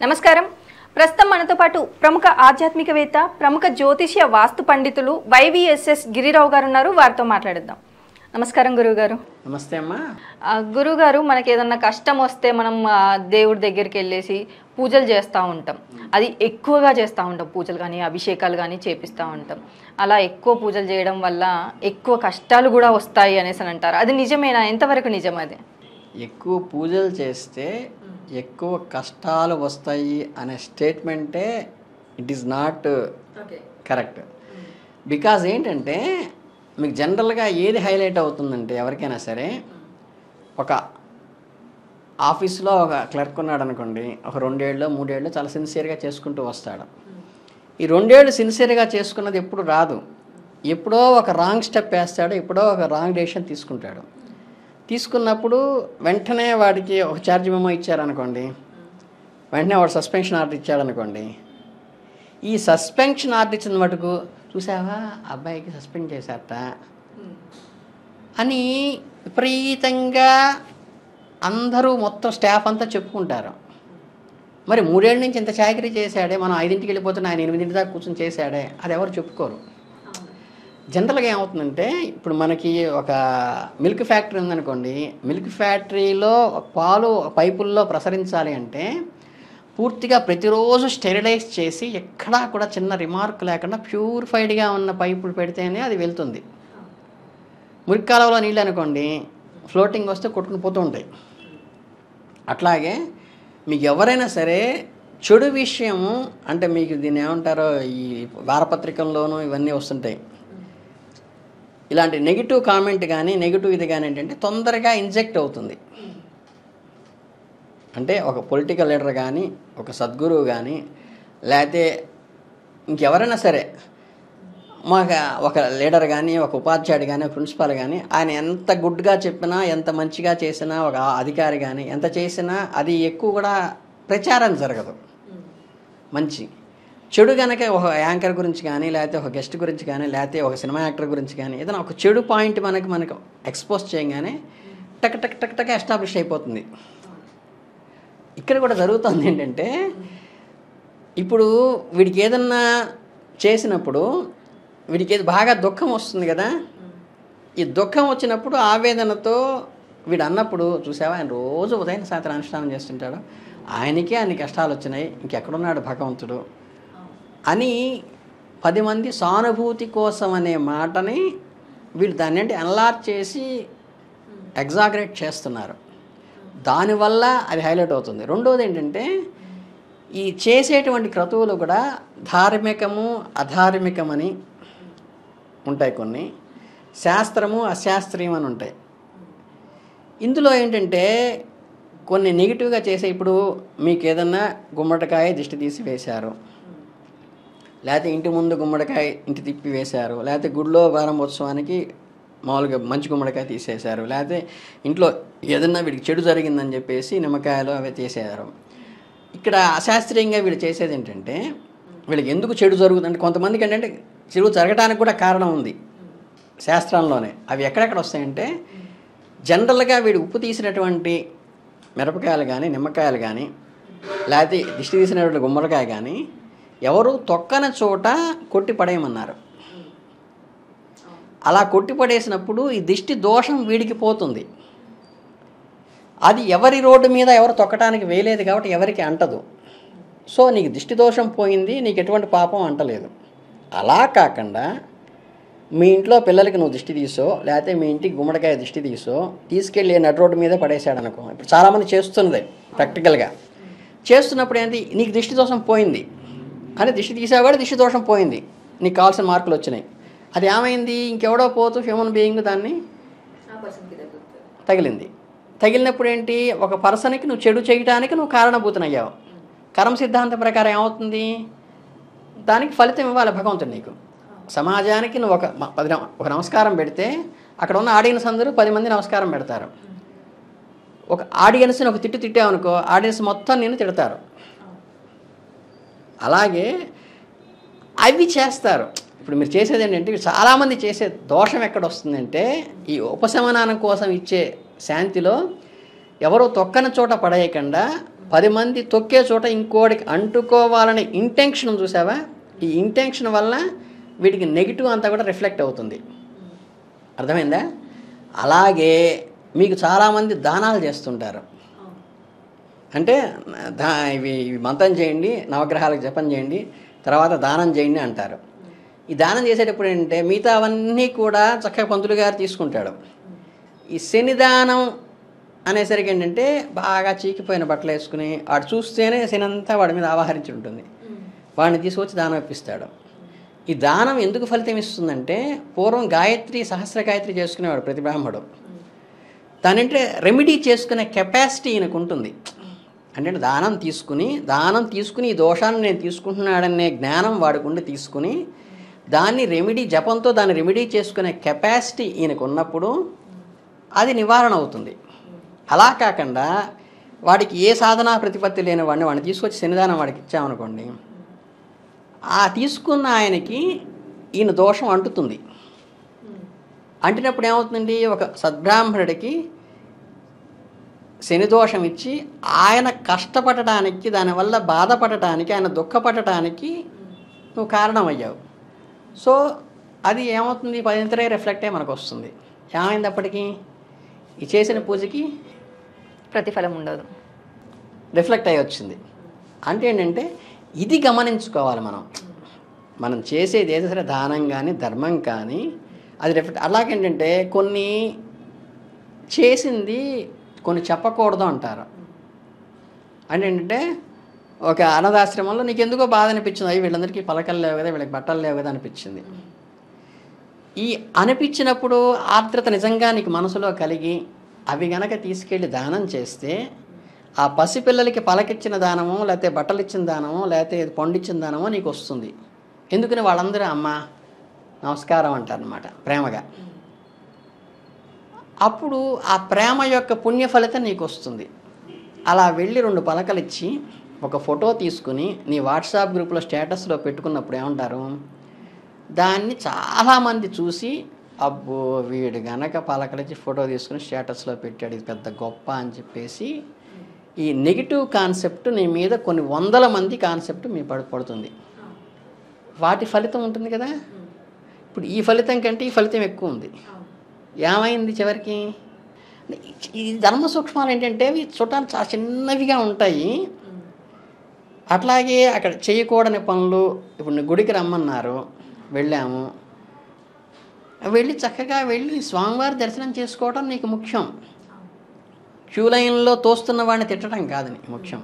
నమస్కారం. ప్రస్తుతం మనతో పాటు ప్రముఖ ఆధ్యాత్మికవేత్త, ప్రముఖ జ్యోతిష్య వాస్తు పండితులు YVSS గిరి రావు గారు ఉన్నారు. వారితో మాట్లాడిద్దాం. నమస్కారం గురువుగారు. నమస్తే అమ్మా. గురువుగారు, మనకి ఏదన్నా కష్టం వస్తే మనం దేవుడి దగ్గరికి వెళ్ళేసి పూజలు చేస్తూ ఉంటాం. అది ఎక్కువగా చేస్తూ ఉంటాం. పూజలు కానీ అభిషేకాలు కానీ చేపిస్తూ ఉంటాం. అలా ఎక్కువ పూజలు చేయడం వల్ల ఎక్కువ కష్టాలు కూడా వస్తాయి అనేసి అని అంటారు. అది నిజమేనా? ఎంతవరకు నిజం అది? ఎక్కువ పూజలు చేస్తే ఎక్కువ కష్టాలు వస్తాయి అనే స్టేట్మెంటే it is not correct. Because ఏంటంటే మీకు జనరల్గా ఏది హైలైట్ అవుతుందంటే ఎవరికైనా సరే, ఒక ఆఫీస్లో ఒక క్లర్క్ ఉన్నాడు అనుకోండి, ఒక 2 ఏళ్ళు 3 ఏళ్ళు చాలా సిన్సియర్గా చేసుకుంటూ వస్తాడు. ఈ 2 ఏళ్ళు సిన్సియర్గా చేసుకున్నది ఎప్పుడు రాదు. ఎప్పుడో ఒక రాంగ్ స్టెప్ వేస్తాడు, ఎప్పుడో ఒక రాంగ్ డెసిషన్ తీసుకుంటాడు. తీసుకున్నప్పుడు వెంటనే వాడికి ఒక ఛార్జ్ మెమో ఇచ్చారనుకోండి, వెంటనే వాడు సస్పెన్షన్ ఆర్డర్ ఇచ్చాడనుకోండి, ఈ సస్పెన్షన్ ఆర్డర్ ఇచ్చిన మటుకు చూసావా అబ్బాయికి సస్పెండ్ చేశారట అని విపరీతంగా అందరూ మొత్తం స్టాఫ్ అంతా చెప్పుకుంటారు. మరి 3 ఏళ్ళ నుంచి ఇంత చాకరీ చేశాడే, మనం 5ంటికి వెళ్ళిపోతున్నా ఆయన 8 దాకా కూర్చొని చేశాడే, అది ఎవరు చెప్పుకోరు. జనరల్గా ఏమవుతుందంటే, ఇప్పుడు మనకి ఒక మిల్క్ ఫ్యాక్టరీ ఉందనుకోండి, మిల్క్ ఫ్యాక్టరీలో పాలు పైపుల్లో ప్రసరించాలి అంటే పూర్తిగా ప్రతిరోజు స్టెరిలైజ్ చేసి ఎక్కడా కూడా చిన్న రిమార్క్ లేకుండా ప్యూరిఫైడ్గా ఉన్న పైపులు పెడితేనే అది వెళ్తుంది. మురికి కాలువలో నీళ్ళు అనుకోండి, ఫ్లోటింగ్ వస్తే కొట్టుకుని పోతూ ఉంటాయి. అట్లాగే మీకు ఎవరైనా సరే చెడు విషయము అంటే, మీకు దీన్ని ఏమంటారో, ఈ వారపత్రికల్లోనూ ఇవన్నీ వస్తుంటాయి, ఇలాంటి నెగిటివ్ కామెంట్ కానీ నెగిటివ్ ఇది కానీ ఏంటంటే తొందరగా ఇంజెక్ట్ అవుతుంది. అంటే ఒక పొలిటికల్ లీడర్ కానీ, ఒక సద్గురువు కానీ, లేకపోతే ఇంకెవరైనా సరే, మాకు ఒక లీడర్ కానీ, ఒక ఉపాధ్యాయుడు కానీ, ఒక ప్రిన్సిపాల్ కానీ, ఆయన ఎంత గుడ్గా చెప్పినా, ఎంత మంచిగా చేసినా, ఒక అధికారి కానీ ఎంత చేసినా అది ఎక్కువ కూడా ప్రచారం జరగదు. మంచి చెడు కనుక ఒక యాంకర్ గురించి కానీ, లేకపోతే ఒక గెస్ట్ గురించి కానీ, లేకపోతే ఒక సినిమా యాక్టర్ గురించి కానీ ఏదైనా ఒక చెడు పాయింట్ మనకు ఎక్స్పోజ్ చేయగానే టక్ టక్ టక్ టక్ ఎస్టాబ్లిష్ అయిపోతుంది. ఇక్కడ కూడా జరుగుతుంది ఏంటంటే, ఇప్పుడు వీడికి ఏదన్నా చేసినప్పుడు వీడికి ఏది బాగా దుఃఖం వస్తుంది కదా, ఈ దుఃఖం వచ్చినప్పుడు ఆవేదనతో వీడు అన్నప్పుడు, చూసావా ఆయన రోజు ఉదయం సాయంత్రం అనుష్ఠానం చేస్తుంటాడు, ఆయనకే అన్ని కష్టాలు వచ్చినాయి, ఇంకెక్కడున్నాడు భగవంతుడు అని 10 మంది సానుభూతి కోసం అనే మాటని వీళ్ళు దాన్ని అంటే ఎన్లార్జ్ చేసి ఎగ్జాగరేట్ చేస్తున్నారు. దానివల్ల అది హైలైట్ అవుతుంది. రెండోది ఏంటంటే, ఈ చేసేటువంటి క్రతువులు కూడా ధార్మికము అధార్మికమని ఉంటాయి, కొన్ని శాస్త్రము అశాస్త్రీయం అని ఉంటాయి. ఇందులో ఏంటంటే కొన్ని నెగిటివ్గా చేసే, ఇప్పుడు మీకు ఏదన్నా గుమ్మడికాయ దిష్టి తీసి వేశారు, లేకపోతే ఇంటి ముందు గుమ్మడికాయ ఇంటి తిప్పి వేశారు, లేకపోతే గుడిలో వారంభోత్సవానికి మామూలుగా మంచి గుమ్మడికాయ తీసేశారు, లేకపోతే ఇంట్లో ఏదన్నా వీడికి చెడు జరిగిందని చెప్పేసి నిమ్మకాయలు అవి తీసేశారు. ఇక్కడ అశాస్త్రీయంగా వీళ్ళు చేసేది ఏంటంటే, వీళ్ళకి ఎందుకు చెడు జరుగుతుందంటే, కొంతమందికి ఏంటంటే చెడు జరగడానికి కూడా కారణం ఉంది శాస్త్రంలోనే. అవి ఎక్కడెక్కడ వస్తాయంటే, జనరల్గా వీడు ఉప్పు తీసినటువంటి మిరపకాయలు కానీ, నిమ్మకాయలు కానీ, లేకపోతే దిష్టి తీసినటువంటి గుమ్మడికాయ కానీ ఎవరు తొక్కన చోట కొట్టి పడేయమన్నారు. అలా కొట్టి పడేసినప్పుడు ఈ దిష్టి దోషం వీడికి పోతుంది. అది ఎవరి రోడ్డు మీద ఎవరు తొక్కడానికి వేయలేదు కాబట్టి ఎవరికి అంటదు. సో నీకు దిష్టి దోషం పోయింది, నీకు ఎటువంటి పాపం అంటలేదు. అలా కాకుండా మీ ఇంట్లో పిల్లలకి నువ్వు దిష్టి తీసో, లేకపోతే మీ ఇంటికి గుమ్మడికాయ దిష్టి తీసో తీసుకెళ్ళి నడు రోడ్డు మీద పడేసాడు అనుకో. ఇప్పుడు చాలామంది చేస్తున్నది ప్రాక్టికల్గా. చేస్తున్నప్పుడు ఏంటి, నీకు దిష్టి దోషం పోయింది అని దిష్టి తీసావు కూడా దిష్టి దోషం పోయింది, నీకు కావాల్సిన మార్కులు వచ్చినాయి. అది ఏమైంది, ఇంకెవడో పోతూ హ్యూమన్ బీయింగ్ దాన్ని తగిలింది. తగిలినప్పుడు ఏంటి, ఒక పర్సన్కి నువ్వు చెడు చేయడానికి నువ్వు కారణభూతనయ్యావు. కర్మ సిద్ధాంతం ప్రకారం ఏమవుతుంది, దానికి ఫలితం ఇవ్వాలి భగవంతుడు నీకు. సమాజానికి నువ్వు ఒక నమస్కారం పెడితే అక్కడ ఉన్న ఆడియన్స్ అందరూ 10 మంది నమస్కారం పెడతారు. ఒక ఆడియన్స్ని ఒక తిట్టు తిట్టావనుకో, ఆడియన్స్ మొత్తం నేను తిడతారు. అలాగే అవి చేస్తారు. ఇప్పుడు మీరు చేసేది ఏంటంటే, చాలామంది చేసే దోషం ఎక్కడ వస్తుందంటే, ఈ ఉపశమనం కోసం ఇచ్చే శాంతిలో ఎవరో తొక్కని చోట పడేయకుండా 10 మంది తొక్కే చోట ఇంకోటికి అంటుకోవాలనే ఇంటెన్షన్ చూసావా, ఈ ఇంటెన్షన్ వల్ల వీటికి నెగిటివ్ అంతా కూడా రిఫ్లెక్ట్ అవుతుంది. అర్థమైందా? అలాగే మీకు చాలామంది దానాలు చేస్తుంటారు. అంటే ఇవి మంత్రం చేయండి, నవగ్రహాలకు జపం చేయండి, తర్వాత దానం చేయండి అంటారు. ఈ దానం చేసేటప్పుడు ఏంటంటే మిగతా అవన్నీ కూడా చక్కగా పంతులు గారు తీసుకుంటాడు. ఈ శనిదానం అనేసరికి ఏంటంటే బాగా చీకిపోయిన బట్టలు వేసుకుని వాడు చూస్తేనే శని అంతా వాడి మీద ఆవహరించి ఉంటుంది. వాడిని తీసుకొచ్చి దానం ఇప్పిస్తాడు. ఈ దానం ఎందుకు ఫలితం ఇస్తుందంటే పూర్వం గాయత్రి సహస్ర గాయత్రి చేసుకునేవాడు ప్రతి బ్రాహ్మడు. దానంటే రెమెడీ చేసుకునే కెపాసిటీ ఈయనకు ఉంటుంది. అంటే దానం తీసుకుని ఈ దోషాన్ని నేను తీసుకుంటున్నాడనే జ్ఞానం వాడుకుండి తీసుకుని దాన్ని రెమెడీ జపంతో దాన్ని రెమెడీ చేసుకునే కెపాసిటీ ఈయనకు ఉన్నప్పుడు అది నివారణ అవుతుంది. అలా కాకుండా వాడికి ఏ సాధనా ప్రతిపత్తి లేని వాడిని తీసుకొచ్చి శనిదానం వాడికి ఇచ్చామనుకోండి, ఆ తీసుకున్న ఆయనకి ఈయన దోషం అంటుతుంది. అంటినప్పుడు ఏమవుతుందండి, ఒక సద్బ్రాహ్మణుడికి శని దోషం ఇచ్చి ఆయన కష్టపడటానికి, దానివల్ల బాధపడటానికి, ఆయన దుఃఖపడటానికి నువ్వు కారణమయ్యావు. సో అది ఏమవుతుంది, పదింతరే రిఫ్లెక్ట్ అయ్యి మనకు వస్తుంది. ఏమైంది అప్పటికి, ఈ చేసిన పూజకి ప్రతిఫలం ఉండదు, రిఫ్లెక్ట్ అయ్యి వచ్చింది. అంటే ఏంటంటే ఇది గమనించుకోవాలి. మనం చేసేది ఏదో సరే దానం కానీ ధర్మం కానీ అది రిఫ్లెక్ట్. అలాగేంటంటే కొన్ని చేసింది కొన్ని చెప్పకూడదు అంటారు. అంటే ఏంటంటే ఒక అనాథాశ్రమంలో నీకు ఎందుకో బాధ అనిపించింది, అయ్యి వీళ్ళందరికీ పలకలు లేవు కదా, వీళ్ళకి బట్టలు లేవు కదా అనిపించింది. ఈ అనిపించినప్పుడు ఆర్ద్రత నిజంగా నీకు మనసులో కలిగి అవి గనక తీసుకెళ్ళి దానం చేస్తే ఆ పసిపిల్లలకి పలకిచ్చిన దానమో లేకపోతే బట్టలు ఇచ్చిన దానమో లేకపోతే పండిచ్చిన దానమో నీకు వస్తుంది. ఎందుకని వాళ్ళందరూ అమ్మ నమస్కారం అంటారనమాట ప్రేమగా. అప్పుడు ఆ ప్రేమ యొక్క పుణ్య ఫలితం నీకు వస్తుంది. అలా వెళ్ళి 2 పలకలు ఇచ్చి ఒక ఫోటో తీసుకుని నీ వాట్సాప్ గ్రూప్లో స్టేటస్లో పెట్టుకున్నప్పుడు ఏమంటారు, దాన్ని చాలామంది చూసి అబ్బో వీడు గనక పలకలిచ్చి ఫోటో తీసుకుని స్టేటస్లో పెట్టాడు, ఇది పెద్ద గొప్ప అని చెప్పేసి ఈ నెగిటివ్ కాన్సెప్ట్ నీ మీద కొన్ని 100 మంది కాన్సెప్ట్ మీ పడుతుంది. వాటి ఫలితం ఉంటుంది కదా. ఇప్పుడు ఈ ఫలితం కంటే ఈ ఫలితం ఎక్కువ ఉంది. ఏమైంది చివరికి, ఈ ధర్మ సూక్ష్మాలు ఏంటంటే ఇవి చూడటానికి చాలా చిన్నవిగా ఉంటాయి. అట్లాగే అక్కడ చేయకూడని పనులు, ఇప్పుడు గుడికి రమ్మన్నారు, వెళ్ళాము, వెళ్ళి చక్కగా వెళ్ళి స్వామివారి దర్శనం చేసుకోవడం నీకు ముఖ్యం. క్యూ లైన్లో తోస్తున్న వాడిని తిట్టడం కాదు నీకు ముఖ్యం.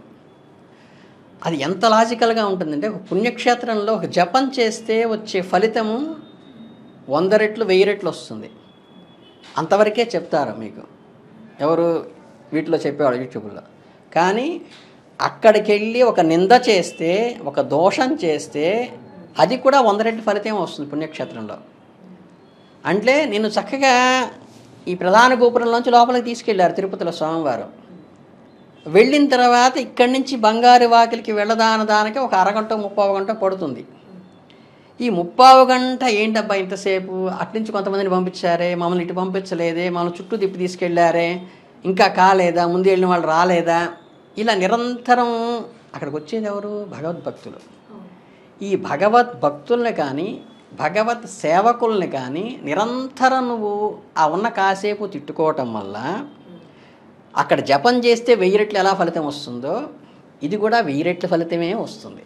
అది ఎంత లాజికల్గా ఉంటుందంటే ఒక పుణ్యక్షేత్రంలో ఒక జపం చేస్తే వచ్చే ఫలితము 100 రెట్లు 1000 రెట్లు వస్తుంది. అంతవరకే చెప్తారు మీకు ఎవరు వీటిలో చెప్పేవాడు యూట్యూబ్లో. కానీ అక్కడికి వెళ్ళి ఒక నింద చేస్తే, ఒక దోషం చేస్తే అది కూడా 100 రెట్లు ఫలితం వస్తుంది పుణ్యక్షేత్రంలో. అంటే నేను చక్కగా ఈ ప్రధాన గోపురంలోంచి లోపలికి తీసుకెళ్ళారు తిరుపతిలో స్వామివారు. వెళ్ళిన తర్వాత ఇక్కడి నుంచి బంగారు వాకిలికి వెళ్ళదానికి ఒక అరగంట 30 గంట పడుతుంది. ఈ 30 గంట ఏంటబ్బా ఇంతసేపు, అట్నుంచి కొంతమందిని పంపించారే, మమ్మల్ని ఇటు పంపించలేదే, మమ్మల్ని చుట్టూ తిప్పి తీసుకెళ్ళారే, ఇంకా కాలేదా, ముందు వెళ్ళిన వాళ్ళు రాలేదా, ఇలా నిరంతరం అక్కడికి వచ్చేది ఎవరు, భగవద్భక్తులు. ఈ భగవద్భక్తుల్ని కానీ భగవత్ సేవకుల్ని కానీ నిరంతరం నువ్వు ఆ ఉన్న కాసేపు తిట్టుకోవటం వల్ల అక్కడ జపం చేస్తే 1000 రెట్లు ఎలా ఫలితం వస్తుందో ఇది కూడా 1000 రెట్ల ఫలితమే వస్తుంది.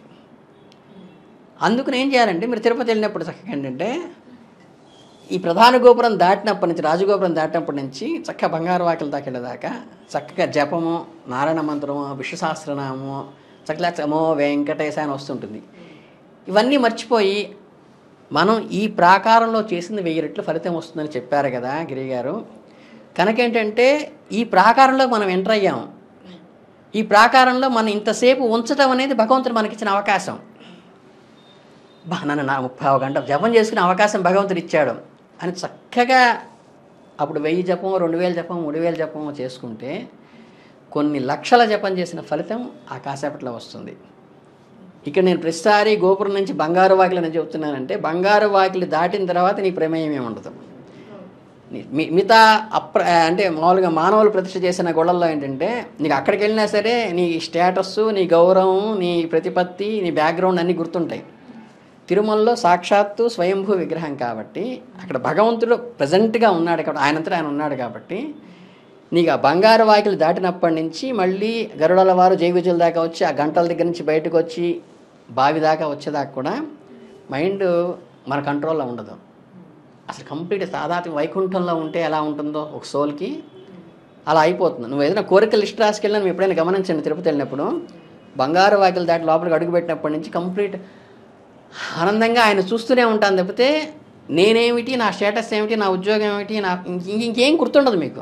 అందుకని ఏం చేయాలంటే మీరు తిరుపతి వెళ్ళినప్పుడు చక్కగా ఏంటంటే ఈ ప్రధాన గోపురం దాటినప్పటి నుంచి, రాజగోపురం దాటినప్పటి నుంచి చక్కగా బంగారు వాకిల దాకా వెళ్ళేదాకా చక్కగా జపము, నారాయణ మంత్రము, విష్ణు సహస్రనామము, చక్కగా చమో వెంకటేశ అని వస్తుంటుంది. ఇవన్నీ మర్చిపోయి మనం ఈ ప్రాకారంలో చేసింది 1000 రెట్లు ఫలితం వస్తుందని చెప్పారు కదా గిరి గారు. కనుకేంటంటే ఈ ప్రాకారంలో మనం ఎంటర్ అయ్యాము. ఈ ప్రాకారంలో మనం ఇంతసేపు ఉంచడం అనేది భగవంతుడు మనకిచ్చిన అవకాశం. నన్ను 30 గంట జపం చేసుకునే అవకాశం భగవంతుడు ఇచ్చాడు అని చక్కగా అప్పుడు 1000 జపం, 2000 జపం, 3000 జపం చేసుకుంటే కొన్ని లక్షల జపం చేసిన ఫలితం ఆ కాసేపట్లో వస్తుంది. ఇక్కడ నేను ప్రతిసారి గోపురం నుంచి బంగారు వాకిలి అని చెప్తున్నానంటే బంగారు వాకిలి దాటిన తర్వాత నీ ప్రమేయం ఏమి ఉండదు. మిగతా అంటే మామూలుగా మానవులు ప్రతిష్ఠ చేసిన గుళ్ళల్లో ఏంటంటే నీకు అక్కడికి వెళ్ళినా సరే నీ స్టేటస్, నీ గౌరవం, నీ ప్రతిపత్తి, నీ బ్యాక్గ్రౌండ్ అన్నీ గుర్తుంటాయి. తిరుమలలో సాక్షాత్తు స్వయంభూ విగ్రహం కాబట్టి అక్కడ భగవంతుడు ప్రజెంట్గా ఉన్నాడు కాబట్టి ఆయనంతటా ఆయన ఉన్నాడు కాబట్టి నీకు ఆ బంగారు వాకిలు దాటినప్పటి నుంచి మళ్ళీ గరుడల వారు జై విజయుల దాకా వచ్చి ఆ గంటల దగ్గర నుంచి బయటకు వచ్చి బావి దాకా వచ్చేదాకా కూడా మైండ్ మన కంట్రోల్లో ఉండదు. అసలు కంప్లీట్ సాధారణ వైకుంఠంలో ఉంటే ఎలా ఉంటుందో ఒక సోల్కి అలా అయిపోతుంది. నువ్వు ఏదైనా కోరికలు లిస్ట్ రాసుకెళ్ళినా నువ్వు ఎప్పుడైనా గమనించండి, తిరుపతి వెళ్ళినప్పుడు బంగారు వాకిలు దాటి లోపలికి అడుగుపెట్టినప్పటి నుంచి కంప్లీట్ ఆనందంగా ఆయన చూస్తూనే ఉంటాను తప్పితే నేనేమిటి, నా స్టేటస్ ఏమిటి, నా ఉద్యోగం ఏమిటి, నా ఇంకేం గుర్తుండదు మీకు.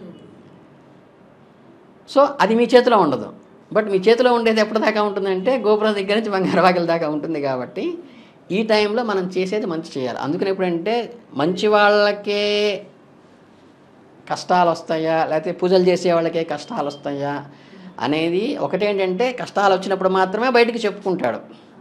సో అది మీ చేతిలో ఉండదు. బట్ మీ చేతిలో ఉండేది ఎప్పటిదాకా ఉంటుందంటే గోపురం దగ్గర నుంచి బంగారు వాకిల దాకా ఉంటుంది. కాబట్టి ఈ టైంలో మనం చేసేది మంచి చేయాలి. అందుకని ఎప్పుడంటే మంచి వాళ్ళకే కష్టాలు వస్తాయా లేకపోతే పూజలు చేసే వాళ్ళకే కష్టాలు వస్తాయా అనేది ఒకటేంటంటే కష్టాలు వచ్చినప్పుడు మాత్రమే బయటికి చెప్పుకుంటాడు.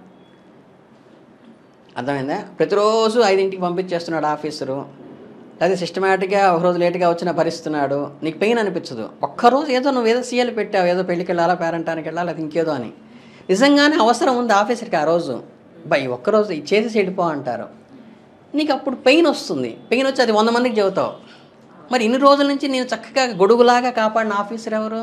అర్థమైందా? ప్రతిరోజు 5ంటికి పంపించేస్తున్నాడు ఆఫీసరు, లేదా సిస్టమేటిక్గా ఒకరోజు లేట్గా వచ్చినా భరిస్తున్నాడు, నీకు పెయిన్ అనిపించదు. ఒక్కరోజు ఏదో నువ్వు ఏదో సీఎల్ పెట్టావు, ఏదో పెళ్ళికి వెళ్ళాలా, పేరెంటానికి వెళ్ళాలి, అది ఇంకేదో అని నిజంగానే అవసరం ఉంది ఆఫీసర్కి ఆ రోజు, ఒక్కరోజు చేసేసి వెళ్ళిపో అంటారు. నీకు అప్పుడు పెయిన్ వస్తుంది. పెయిన్ వచ్చి అది 100 మందికి చెబుతావు. మరి ఇన్ని రోజుల నుంచి నేను చక్కగా గొడుగులాగా కాపాడిన ఆఫీసర్ ఎవరు?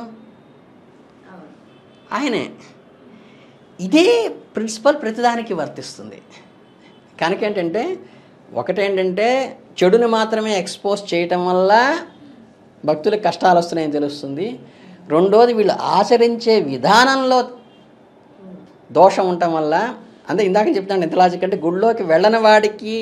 ఆయనే. ఇదే ప్రిన్సిపల్ ప్రతిదానికి వర్తిస్తుంది. కనుక ఏంటంటే ఒకటేంటంటే చెడుని మాత్రమే ఎక్స్పోజ్ చేయటం వల్ల భక్తులకు కష్టాలు వస్తున్నాయని తెలుస్తుంది. రెండోది వీళ్ళు ఆచరించే విధానంలో దోషం ఉండటం వల్ల, అంటే ఇందాక చెప్తాను ఎంత లాజిక్ అంటే గుడిలోకి వెళ్ళని వాడికి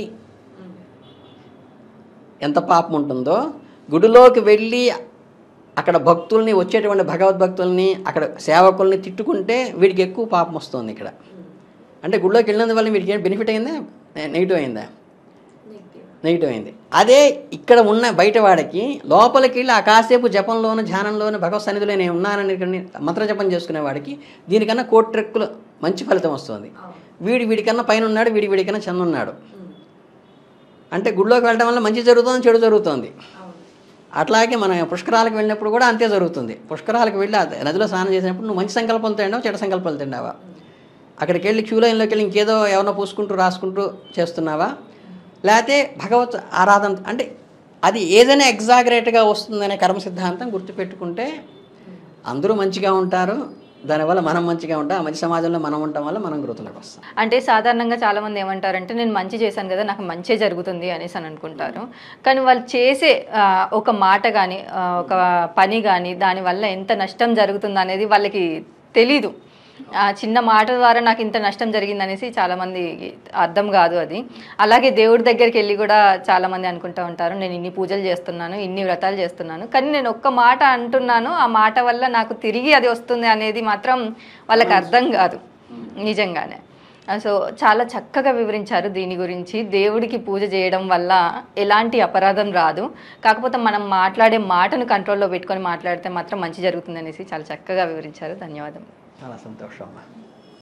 ఎంత పాపం ఉంటుందో గుడిలోకి వెళ్ళి అక్కడ భక్తుల్ని, వచ్చేటువంటి భగవద్భక్తుల్ని, అక్కడ సేవకుల్ని తిట్టుకుంటే వీడికి ఎక్కువ పాపం వస్తుంది. ఇక్కడ అంటే గుడిలోకి వెళ్ళినందువల్ల వీడికి ఏం బెనిఫిట్ అయిందా, నెగిటివ్ అయిందా? నెగిటివ్ అయింది. అదే ఇక్కడ ఉన్న బయట వాడికి లోపలికి వెళ్ళి ఆ కాసేపు జపంలోను ధ్యానంలోను భగవత్ సన్నిధిలో నేను ఉన్నానని మంత్రజపం చేసుకునే వాడికి దీనికన్నా 1,00,00,000 రెట్లు మంచి ఫలితం వస్తుంది. వీడికన్నా పైన ఉన్నాడు, వీడికన్నా చెంద ఉన్నాడు. అంటే గుడిలోకి వెళ్ళడం వల్ల మంచి జరుగుతుంది, చెడు జరుగుతుంది. అట్లాగే మనం పుష్కరాలకు వెళ్ళినప్పుడు కూడా అంతే జరుగుతుంది. పుష్కరాలకు వెళ్ళి నదిలో స్నానం చేసినప్పుడు నువ్వు మంచి సంకల్పాలతో తిండావా, చెడు సంకల్పాలు తిండావా? అక్కడికి వెళ్ళి క్యూ లైన్లోకి వెళ్ళి ఇంకేదో ఎవరినో పూసుకుంటూ రాసుకుంటూ చేస్తున్నావా, లేకపోతే భగవత్ ఆరాధన అంటే అది ఏదైనా ఎగ్జాగరేట్గా వస్తుందనే కర్మ సిద్ధాంతం గుర్తుపెట్టుకుంటే అందరూ మంచిగా ఉంటారు. దానివల్ల మనం మంచిగా ఉంటాం. ఆ మంచి సమాజంలో మనం ఉండటం వల్ల మనం గ్రోత్లోకి వస్తాం. అంటే సాధారణంగా చాలామంది ఏమంటారంటే నేను మంచి చేశాను కదా, నాకు మంచి జరుగుతుంది అనేసి అని అనుకుంటారు. కానీ వాళ్ళు చేసే ఒక మాట కానీ ఒక పని కానీ దానివల్ల ఎంత నష్టం జరుగుతుంది అనేది వాళ్ళకి తెలీదు. చిన్న మాట ద్వారా నాకు ఇంత నష్టం జరిగింది అనేసి చాలామంది అర్థం కాదు అది. అలాగే దేవుడి దగ్గరికి వెళ్ళి కూడా చాలామంది అనుకుంటూ ఉంటారు, నేను ఇన్ని పూజలు చేస్తున్నాను, ఇన్ని వ్రతాలు చేస్తున్నాను, కానీ నేను ఒక్క మాట అంటున్నాను, ఆ మాట వల్ల నాకు తిరిగి అది వస్తుంది అనేది మాత్రం వాళ్ళకి అర్థం కాదు నిజంగానే. సో చాలా చక్కగా వివరించారు దీని గురించి. దేవుడికి పూజ చేయడం వల్ల ఎలాంటి అపరాధం రాదు, కాకపోతే మనం మాట్లాడే మాటను కంట్రోల్లో పెట్టుకొని మాట్లాడితే మాత్రం మంచి జరుగుతుంది అనేసి చాలా చక్కగా వివరించారు. ధన్యవాదం. చాలా సంతోషం.